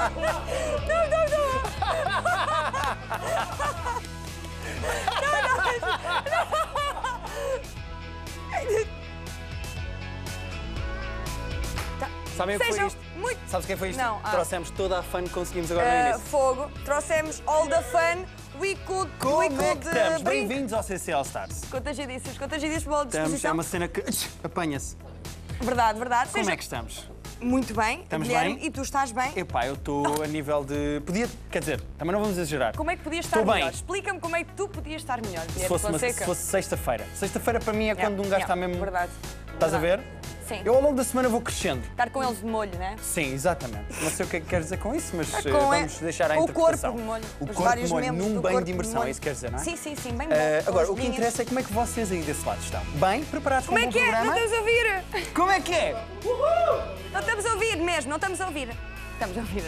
Sabem o que foi isto? Sabes o que foi isto? Não. Trouxemos toda a fun que conseguimos agora no início. Fogo. Trouxemos all the fun. Como é que estamos? Bem-vindos ao CC All Stars. Contagiadíssimos para a disposição. Estamos, é uma cena que apanha-se. Verdade, verdade. Como é que estamos? Muito bem, Estamos Guilherme, bem? e tu estás bem? Epá, eu estou a nível de... Quer dizer, também não vamos exagerar. Como é que podias estar Estou melhor? bem. Explica-me como é que tu podias estar melhor, Se Guilherme se fosse sexta-feira. Sexta-feira para mim é quando um gajo está mesmo... Verdade. Estás a ver? Sim. Eu ao longo da semana vou crescendo. Estar com eles de molho, né? Sim, exatamente. Não sei o que é que queres dizer com isso, mas Com vamos deixar à o interpretação. corpo de molho. O Os corpo vários de molho membros num do banho corpo de de imersão, molho. é isso que queres dizer, não é? Sim, sim, sim, bem bom. Agora, Com o que os linhos. interessa é como é que vocês aí desse lado estão. Bem? Preparados Como para é um que bom é? Não programa? estamos a ouvir? Como é que é? Não estamos a ouvir mesmo, não estamos a ouvir. Estamos a ouvir.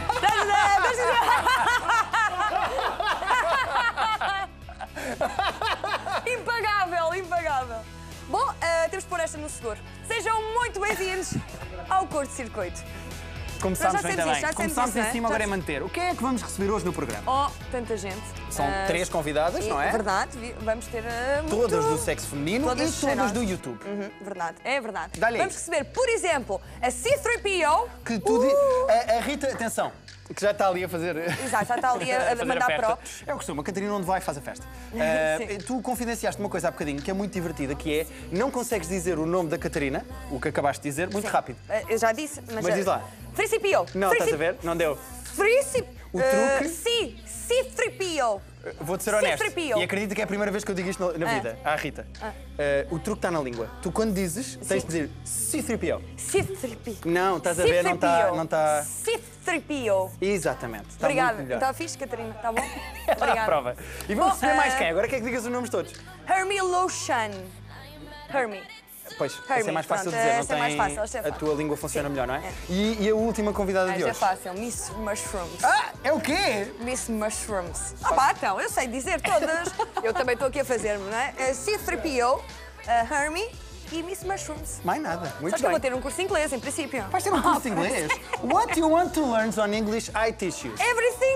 Impagável, impagável. Bom, temos de pôr esta no seguro. Sejam muito bem-vindos ao curto-circuito. Começámos Nós já bem temos também. isto, já temos Começámos isto, não em é? cima, Já agora é manter. O que é que vamos receber hoje no programa? Oh, tanta gente. São 3 convidadas, não é? Verdade, vamos ter Todas do sexo feminino Todas e todas do cheirosas. YouTube. Verdade, é verdade. Dá-lhe Vamos aí. receber, por exemplo, a C3PO. Que tudo... A Rita, atenção, que já está ali a fazer... Exato, já está ali a fazer mandar festa. props. É o costume, a Catarina onde vai faz a festa. Sim. Tu confidenciaste uma coisa há bocadinho que é muito divertida, que é não consegues dizer o nome da Catarina, o que acabaste de dizer, muito rápido. Eu já disse, Mas diz lá. 3CPO. Não, estás a ver? Não deu. 3CPO. O truque? C3PO. Vou-te ser honesto. C3PO. E acredita que é a primeira vez que eu digo isto na vida, à Rita. O truque está na língua. Tu, quando dizes, tens de dizer C3PO. C3PO. Não, estás a ver? Não está... C3PO. Exatamente. Está Obrigada. muito melhor. Está fixe, Catarina? Está bom? À Obrigada. prova. E vamos Bom, receber mais quem? Agora quer que digas os nomes todos? Hermie Lotion. Hermie. Pois, esse é Hermie, mais fácil de pronto, dizer, não esse é mais tem... fácil, este é A fácil. tua língua funciona Sim, melhor, não é? é. E a última convidada de Esta é hoje? fácil. Miss Mushrooms. Ah, é o quê? Miss Mushrooms. Ah pá, então, eu sei dizer todas. Eu também estou aqui a fazer-me, não é? C3PO, Hermie e Miss Mushrooms. Mais nada. Muito Sabes que eu vou bem. ter um curso de inglês, em princípio. Vais ter um curso de inglês? What you want to learn on English, I teach you. Everything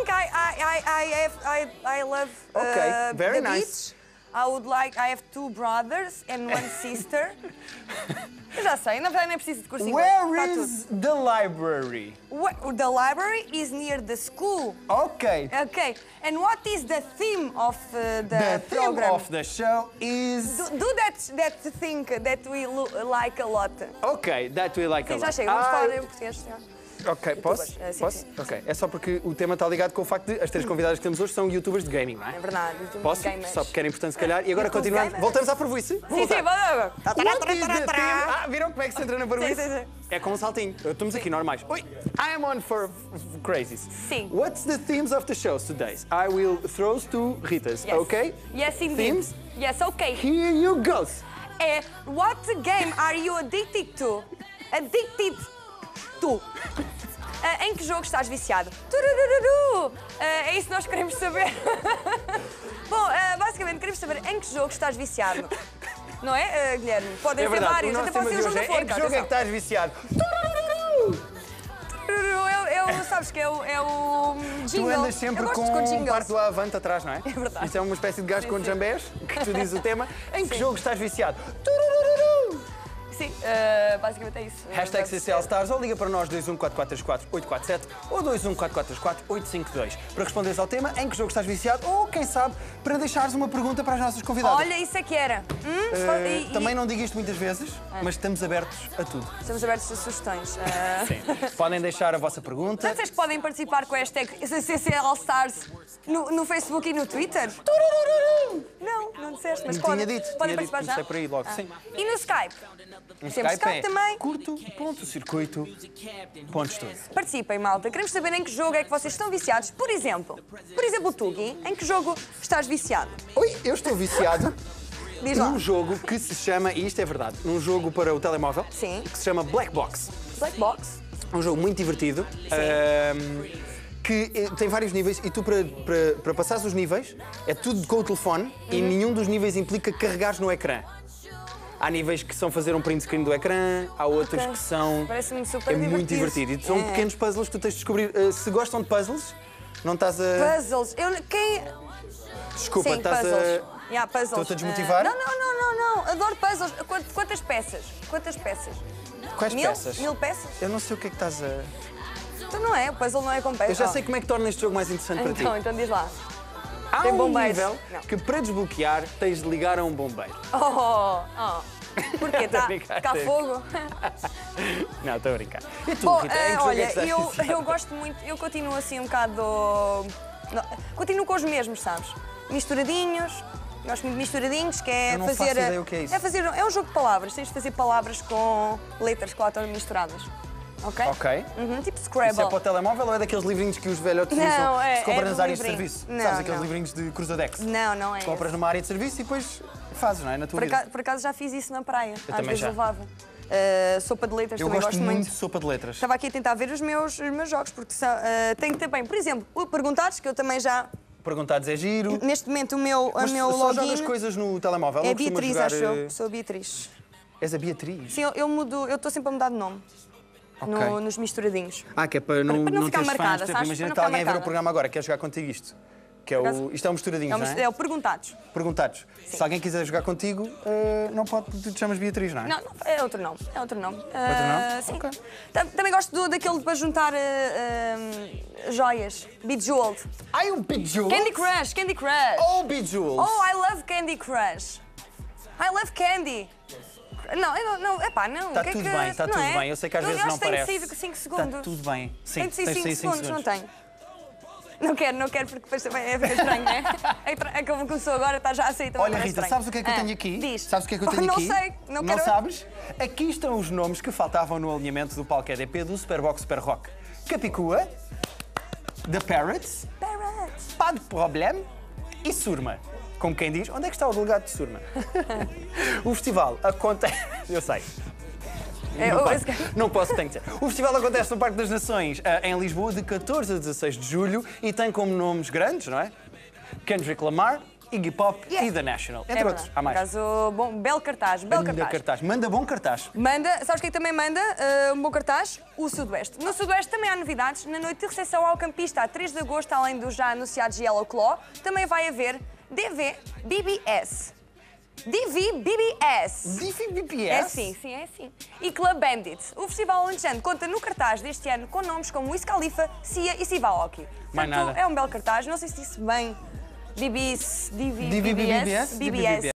I love Okay, very the nice. beach. I have 2 brothers and 1 sister. Eu já sei, na verdade nem preciso de curso de inglês. Where Está is the library? tudo. The library is near the school. Okay. Okay, and what is the theme of The the theme program? of the show is... Do that thing that we like a lot. Ok, that we like a Sim, lot. já chega, vamos falar em português. Já. Ok, posso? Youtubers, sim, Posso? sim. Ok, é só porque o tema está ligado com o facto de as 3 convidadas que temos hoje são youtubers de gaming, não é? É verdade. Posso? Gamers. Só porque era importante se calhar. E agora YouTube continuamos. gamers. Voltamos à parvoíce. Sim, sim, vamos. What is the theme? Ah, viram como é que se entra na parvoíce? Sim, sim, sim. É com um saltinho. Estamos aqui normais. Oi, I am on for crazies. Sim. What's the themes of the shows today? I will throw to Ritas, Yes. okay? Yes, indeed. Themes? Yes, okay. Here you go. What game are you addicted to? Addicted to? Em que jogo estás viciado? Turururu. É isso que nós queremos saber. Bom, basicamente queremos saber em que jogo estás viciado. Não é, Guilherme? Podem É ser verdade. vários, O nosso até pode tema ser de o hoje jogo da é em que forca. jogo é que atenção. estás viciado? Sabes que é o Tu jingle. andas sempre eu gosto com jingles. parte do avante atrás, não é? É verdade. Isso é uma espécie de gajo Sim, com sim. jambés, que tu dizes o tema. Em que Sim. jogo estás viciado? Turururu. Sim, basicamente é isso. Hashtag Deve CCL ser. Stars ou liga para nós 21444-847 ou 21444-852 para responderes ao tema em que jogo estás viciado ou, quem sabe, para deixares uma pergunta para as nossas convidadas. Olha, isso é que era. Também não digo isto muitas vezes, mas estamos abertos a tudo. Estamos abertos a sugestões. Sim. Podem deixar a vossa pergunta. Já disseste que podem participar com a hashtag CCL Stars no Facebook e no Twitter? Não disseste, mas Tinha podem, dito, podem tinha dito, participar já. comecei por aí logo, sim. E no Skype? Um Temos Skype é também. curto.circuito.estúdio. Participem, malta. Queremos saber em que jogo é que vocês estão viciados. Por exemplo, tu, Gui, em que jogo estás viciado? Oi, eu estou viciado Diz lá. num jogo que se chama, e isto é verdade, num jogo para o telemóvel, Sim. que se chama Black Box. Black Box. É um jogo muito divertido, que tem vários níveis e tu para passares os níveis é tudo com o telefone e nenhum dos níveis implica carregares no ecrã. Há níveis que são fazer um print screen do ecrã, há outros Ok. que são... Parece-me super É muito divertido. E são pequenos puzzles que tu tens de descobrir. Se gostam de puzzles, não estás a... Puzzles. Desculpa, Sim, estás puzzles. a... Yeah, puzzles. Estou-te a desmotivar? Não. Adoro puzzles. Quantas peças? Quais peças? 1000 peças? Eu não sei o que é que estás a... Então não é, o puzzle não é com peças. Eu já sei como é que torna este jogo mais interessante para ti. Então diz lá. Há tem um bombeiros. nível Não. que para desbloquear tens de ligar a um bombeiro. Porquê? Estou a brincar, Está estou a fogo? Não, estou a brincar. E tu, Bom, Rita, em que jogo é que olha, estás viciada? eu gosto muito, eu continuo assim um bocado... Continuo com os mesmos, sabes? Misturadinhos, gosto muito de misturadinhos, que é Eu não fazer... faço ideia o que é isso. É um jogo de palavras, tens de fazer palavras com letras que lá estão misturadas. Ok? Ok. Tipo Isso Scrabble. é para o telemóvel ou é daqueles livrinhos que os velhotes Não, usam é- se compras é nas do áreas de livrinho. serviço? Não, Sabes, aqueles não. livrinhos de Cruzadex? Não é Compras esse. numa área de serviço e depois fazes, não é? Na tua vida. Por acaso já fiz isso na praia. Às também vezes já. levava. Sopa de letras Eu também gosto muito muito. de sopa de letras. Estava aqui a tentar ver os meus jogos, porque tenho também, por exemplo, o Perguntados, que eu também já... Perguntados é giro. Neste momento o meu Mas meu só jogas login coisas no telemóvel? é Não costumas Beatriz, jogar, acho eu. Sou a Beatriz. És a Beatriz? Sim, eu estou sempre a mudar de nome. Ok. Nos misturadinhos. Que é para não, Para não ficar teres marcada, fãs. Tipo, sabes? imagina Para que não alguém a ficar ver o marcada. programa agora, quer jogar contigo isto. Que é acaso- isto é um misturadinho, não é? É o Perguntados. Perguntados. Se alguém quiser jogar contigo, não pode, tu te chamas Beatriz, não é? Não, é outro nome. É outro nome. nome? Sim. Ok. Também gosto daquele para juntar joias. Bejeweled. Ai, um Bejeweled? Candy Crush, Candy Crush. Oh, Bejeweled! Oh, I love Candy Crush. I love candy. Não, epá, não. Está que é tudo que- bem, está não tudo é? bem. Eu sei que às vezes acho não que tem parece. de sair 5 segundos. Está tudo bem. Sim, Tem de sair tens 5 de sair segundos, não tem? Não quero, porque depois também é estranho, não é? É que começou agora, está já a sair também. Olha, parece Rita, estranho. sabes o que é que eu tenho aqui? Diz. Sabes o que é que eu tenho Não aqui? sei, não quero. sabes? Aqui estão os nomes que faltavam no alinhamento do palco EDP do Superbox Super Rock. Capicua, The Parrots, Parrots. Pas de Problème e Surma. Como quem diz, onde é que está o delegado de Surma? O festival acontece... Eu sei. Não posso, tenho que dizer. O festival acontece no Parque das Nações, em Lisboa, de 14 a 16 de julho e tem como nomes grandes, não é? Kendrick Lamar, Iggy Pop e The National, entre outros. Há mais. Por acaso, bom, belo cartaz, belo Manda cartaz. Manda bom cartaz. Manda, sabes quem também manda um bom cartaz? O Sudoeste. No Sudoeste também há novidades. Na noite de recepção ao campista, a 3 de agosto, além dos já anunciados Yellow Claw, também vai haver DVBBS. DVBBS. DVBBS? É sim, é assim. E Club Bandit. O Festival Alentejano conta no cartaz deste ano com nomes como Wiz Khalifa, Sia e Siva Aoki. Mais Portanto, nada. é um belo cartaz. Não sei se disse bem. DVBS. DVBBS?